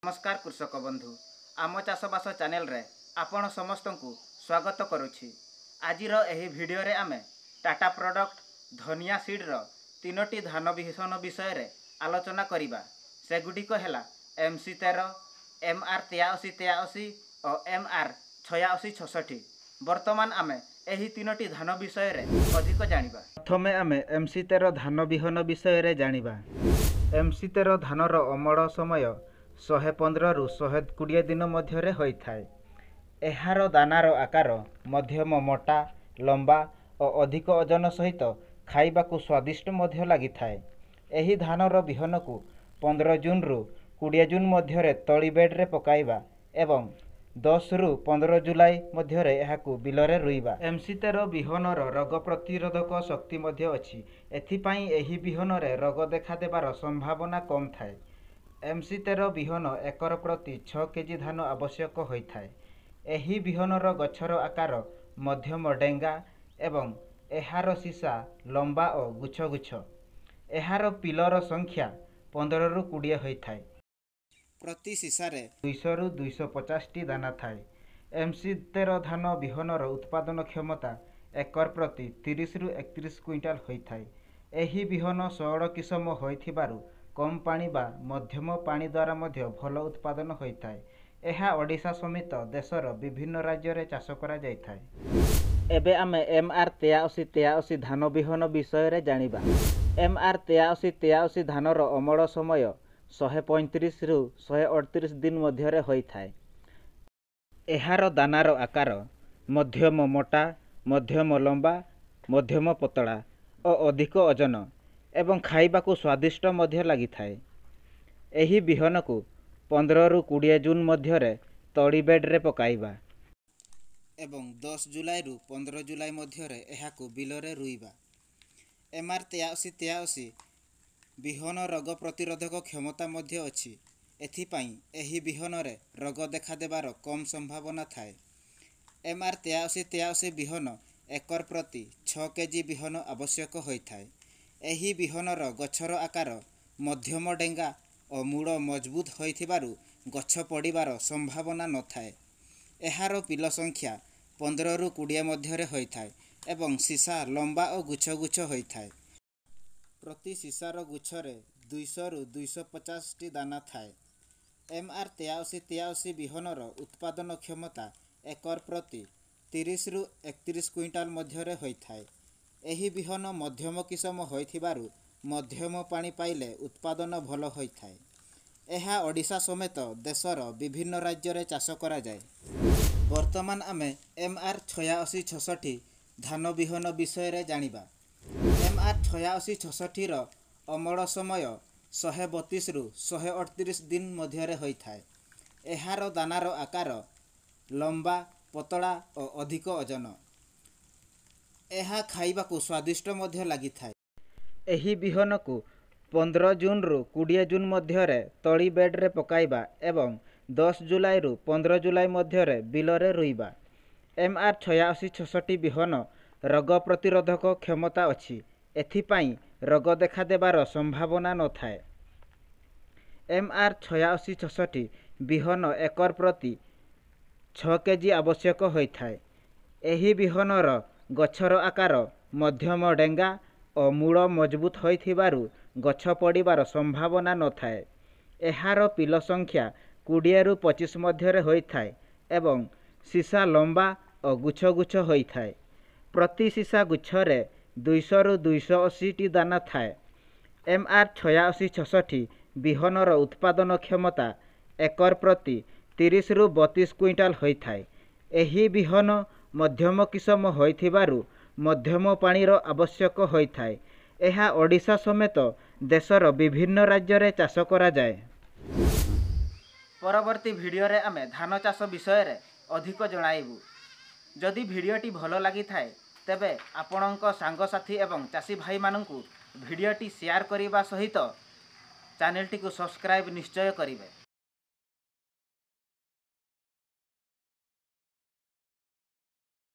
नमस्कार कृषक बंधु आम चाषबास चैनल रे आपण समस्त को स्वागत करुछि। आजिर एही भिडियो रे आमे टाटा प्रोडक्ट धनिया सीड रो तीनोटी धान बिहन विषय रे आलोचना करिबा। सेगुडिक हेला MC13, MR8383 और MR8666। वर्तमान आमे एही तीनोटी धान विषय रे अधिक जानिबा। प्रथमे आमे MC13 धान बिहन विषय रे जानिबा। MC13 धानर अमल समय 115 रु 120 दिन मध्य होइथाय। एहार दानार आकार मध्यम मोटा लंबा और अधिक ओजन सहित खाइबाकू स्वादिष्ट मध्य लागिथाय। एही धानर बिहन को 15 जून रु 20 जून मध्य तली बेड रे पकाइबा एवं 10 रु 15 जुलाई मध्य एहाकू बिलरे रुइबा। MC13 बिहनर रोग प्रतिरोधक शक्ति मध्य अछि। एथिपाई एही बिहन रे रोग देखा देबार संभावना कम थाए। MC13 बिहन एकर प्रति 6 केजी धान आवश्यक होइथाय। एही बिहनर गछर आकार मध्यम डेंगा एवं एहार सीसा लंबा और गुछ गुछ। एहार पिलर संख्या 15 रु 20 होइथाय। प्रति सीसारे 200 रु 250 टी दाना थाए। MC13 धान बिहनर उत्पादन क्षमता एकर प्रति 30 रु 31 क्विंटाल होइथाय। एही बिहन सौड़ किसम होइथिबारु कम पानी बा मध्यम पानी द्वारा मध्य भल उत्पादन होइथाय। एहा ओडिशा समेत देशर विभिन्न राज्य रे चाष करा जाइथाय। एबे आमे MR8383 धान बिहन विषय रे जानिबा। MR8383 धानर अमल समय 135 रु 138 दिन मध्य होइथाय। एहार दानार आकार मध्यम मोटा मध्यम लंबा मध्यम पतला और अधिक ओजन एवं खाइबाकू स्वादिष्ट मध्य लागिथाय। एही बिहन को 15 रु 20 जून मध्य तली बेड रे पकाइबा एवं 10 जुलाई रु 15 जुलाई मध्य एहाकू बिलरे रुइबा। MR8383 बिहन रोग प्रतिरोधक क्षमता मध्य अछि। एथिपाई एही बिहन रे रोग देखा देबार कम संभावना थाए। MR8383 बिहन एकर प्रति 6 केजी बिहन आवश्यक होइथाय। एही बिहनर गछर आकार मध्यम डेंगा और मूल मजबूत होइथिबारु गछ पड़िबार संभावना नथाए। एहार पिल संख्या 15 रु 20 मध्य होइथाय एवं सीसा लंबा और गुछ गुछ होइथाय। प्रति सीसार गुछरे 200 रु 250 टी दाना थाए। MR8383 बिहनर उत्पादन क्षमता एकर प्रति 30 रु 31 क्विंटाल मध्य होइथाय। एही बिहन मध्यम किसम होइथिबारु मध्यम पानी पाइले उत्पादन भल होइथाय। एहा ओडिशा समेत देशर विभिन्न राज्य रे चाष करा जाय। वर्तमान आमे MR8666 धान बिहन विषय रे जानिबा। MR8666 रो अमल समय 132 रु 138 दिन मध्य होइथाय। एहार दानार आकार लंबा पतला और अधिक ओजन। एहा खाइबाकू स्वादिष्ट मध्य लागिथाय। एही बिहन को 15 जून रु 20 जून मध्य तली बेड रे पकाइबा एवं 10 जुलाई रु 15 जुलाई मध्य बिलरे रुइबा। MR8666 बिहन रोग प्रतिरोधक क्षमता अछि। एथिपाई रोग देखा देबार संभावना नथाए। MR8666 बिहन एकर प्रति 6 केजी आवश्यक होइथाय। एही बिहनर गछर आकार मध्यम डेंगा और मूल मजबूत होइथिबारु गछ पड़िबार संभावना नथाए। एहार पिल संख्या 20 रु 25 मध्य होइथाय एवं सीसा लंबा और गुछ गुछ होइथाय। प्रति सीसा गुच्छरे 200 रु 280 टी दाना थाए। MR8666 बिहनर उत्पादन क्षमता एकर प्रति 30 रु 32 क्विंटाल होइथाय। एही बिहन मध्यम किसम होइथिबारु मध्यम पानीर आवश्यक होइथाय। एहा ओडिशा समेत देशर विभिन्न राज्य रे चाष करा जाय। परवर्ती भिडियो रे आमे धान चाष विषय रे अधिक जणाइबु। जदि भिडियोटी भल लागि थाए तेबे आपणक सांगसाथी एवं चाषी भाई माननकु भिडियोटी शेयर करिबा सहित चैनलटी को सब्सक्राइब निश्चय करिवे।